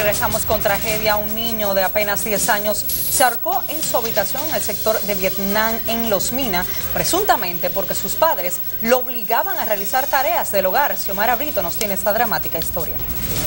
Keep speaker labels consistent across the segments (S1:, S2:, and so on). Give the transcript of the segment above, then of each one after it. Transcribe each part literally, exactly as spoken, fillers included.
S1: regresamos con tragedia. Un niño de apenas diez años se ahorcó en su habitación en el sector de Vietnam, en Los Minas, presuntamente porque sus padres lo obligaban a realizar tareas del hogar. Xiomara Brito nos tiene esta dramática historia.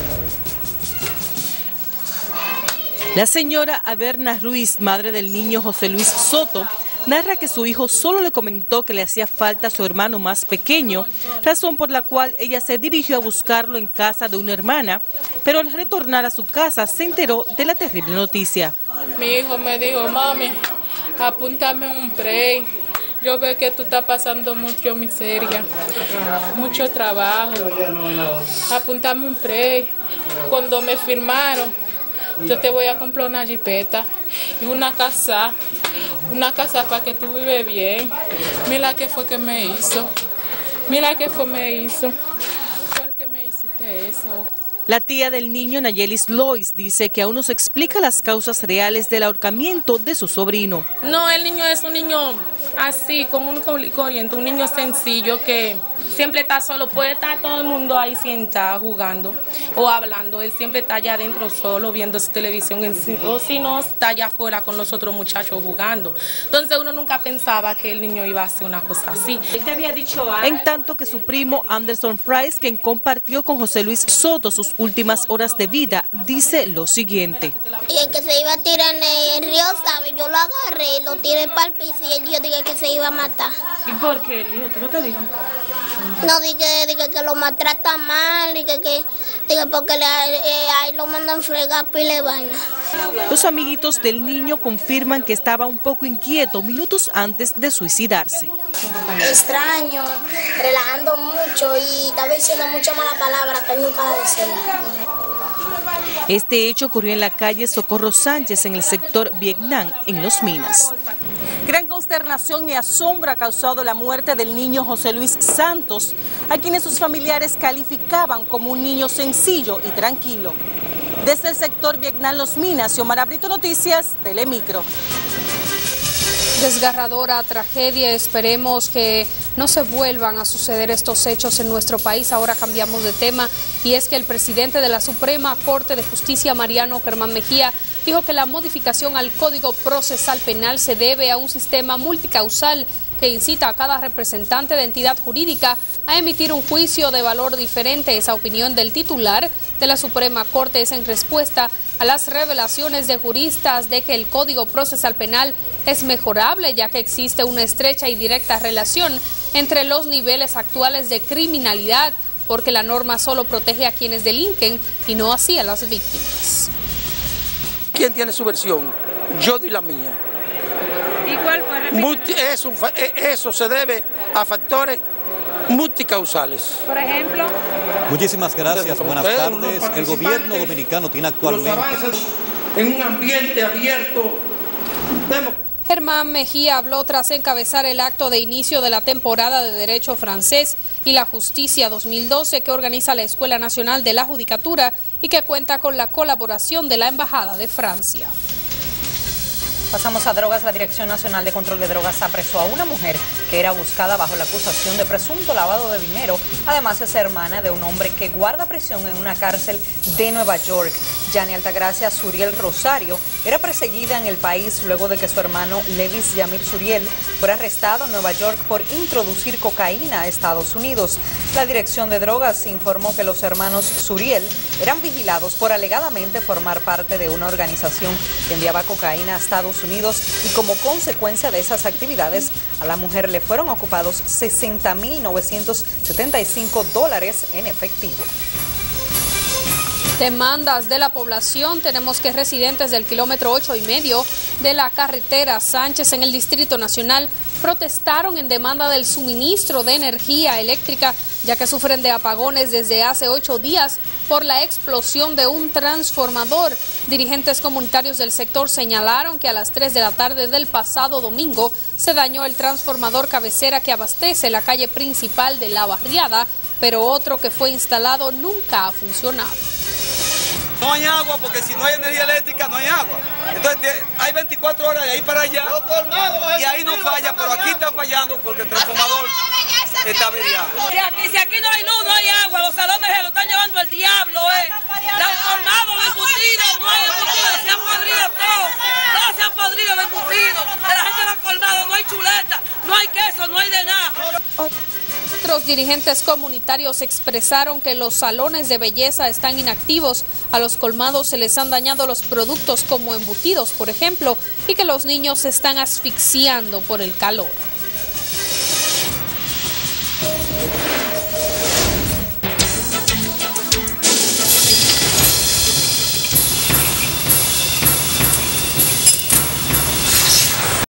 S2: La señora Averna Ruiz, madre del niño José Luis Soto, narra que su hijo solo le comentó que le hacía falta a su hermano más pequeño, razón por la cual ella se dirigió a buscarlo en casa de una hermana, pero al retornar a su casa se enteró de la terrible noticia.
S3: Mi hijo me dijo, mami, apúntame un pre. Yo veo que tú estás pasando mucho miseria, mucho trabajo. Apúntame un pre. Cuando me firmaron, yo te voy a comprar una jipeta y una casa, una casa para que tú vives bien. Mira qué fue que me hizo, mira qué fue me hizo, ¿por qué me hiciste eso?
S2: La tía del niño, Nayelis Lois, dice que aún no se explica las causas reales del ahorcamiento de su sobrino.
S3: No, el niño es un niño así, como un corriente, un niño sencillo que siempre está solo. Puede estar todo el mundo ahí sentado jugando o hablando. Él siempre está allá adentro solo viendo su televisión, o si no, está allá afuera con los otros muchachos jugando. Entonces uno nunca pensaba que el niño iba a hacer una cosa así.
S2: Él te había dicho algo. En tanto que su primo Anderson Price, quien compartió con José Luis Soto sus últimas horas de vida, dice lo siguiente.
S4: Y el que se iba a tirar en el río, ¿sabe? Yo lo agarré y lo tiré para el piso y él yo dije que se iba a matar.
S2: ¿Y por qué? Dijo, ¿tú no te dijo?
S4: No, dije, dije que lo maltrata mal, dije que dije porque le, eh, ahí lo mandan fregar pile de vaina.
S2: Los amiguitos del niño confirman que estaba un poco inquieto minutos antes de suicidarse.
S4: Extraño, relajando mucho y estaba diciendo muchas malas palabras que él nunca la decía.
S2: Este hecho ocurrió en la calle Socorro Sánchez, en el sector Vietnam, en Los Minas. Gran consternación y asombro ha causado la muerte del niño José Luis Santos, a quienes sus familiares calificaban como un niño sencillo y tranquilo. Desde el sector Vietnam, Los Minas, Xiomara Brito, Noticias, Telemicro.
S5: Desgarradora tragedia, esperemos que no se vuelvan a suceder estos hechos en nuestro país. Ahora cambiamos de tema y es que el presidente de la Suprema Corte de Justicia, Mariano Germán Mejía, dijo que la modificación al Código Procesal Penal se debe a un sistema multicausal que incita a cada representante de entidad jurídica a emitir un juicio de valor diferente. Esa opinión del titular de la Suprema Corte es en respuesta a las revelaciones de juristas de que el Código Procesal Penal es mejorable, ya que existe una estrecha y directa relación entre los niveles actuales de criminalidad, porque la norma solo protege a quienes delinquen y no así a las víctimas.
S6: ¿Quién tiene su versión? Yo di la mía.
S5: ¿Y cuál fue?
S6: Multi, eso, eso se debe a factores multicausales.
S5: Por ejemplo.
S7: Muchísimas gracias, buenas tardes. El gobierno dominicano tiene actualmente
S6: en un ambiente abierto.
S5: Germán Mejía habló tras encabezar el acto de inicio de la temporada de Derecho Francés y la Justicia dos mil doce que organiza la Escuela Nacional de la Judicatura y que cuenta con la colaboración de la Embajada de Francia.
S1: Pasamos a drogas. La Dirección Nacional de Control de Drogas apresó a una mujer que era buscada bajo la acusación de presunto lavado de dinero. Además, es hermana de un hombre que guarda prisión en una cárcel de Nueva York. Yani Altagracia Suriel Rosario era perseguida en el país luego de que su hermano Levis Yamir Suriel fuera arrestado en Nueva York por introducir cocaína a Estados Unidos. La Dirección de Drogas informó que los hermanos Suriel eran vigilados por alegadamente formar parte de una organización que enviaba cocaína a Estados Unidos y como consecuencia de esas actividades a la mujer le fueron ocupados sesenta mil novecientos setenta y cinco dólares en efectivo.
S5: Demandas de la población. Tenemos que residentes del kilómetro ocho y medio de la carretera Sánchez en el Distrito Nacional protestaron en demanda del suministro de energía eléctrica, ya que sufren de apagones desde hace ocho días por la explosión de un transformador. Dirigentes comunitarios del sector señalaron que a las tres de la tarde del pasado domingo se dañó el transformador cabecera que abastece la calle principal de la barriada, pero otro que fue instalado nunca ha funcionado.
S8: No hay agua porque si no hay energía eléctrica no hay agua. Entonces hay veinticuatro horas de ahí para allá y ahí no falla, pero aquí está fallando porque el transformador está averiado.
S9: Si aquí, si aquí no hay luz, no hay agua, los salones se lo están llevando el diablo, eh. Los tornados, los embutidos. eso no hay de nada.
S5: Otros dirigentes comunitarios expresaron que los salones de belleza están inactivos, a los colmados se les han dañado los productos como embutidos, por ejemplo, y que los niños se están asfixiando por el calor.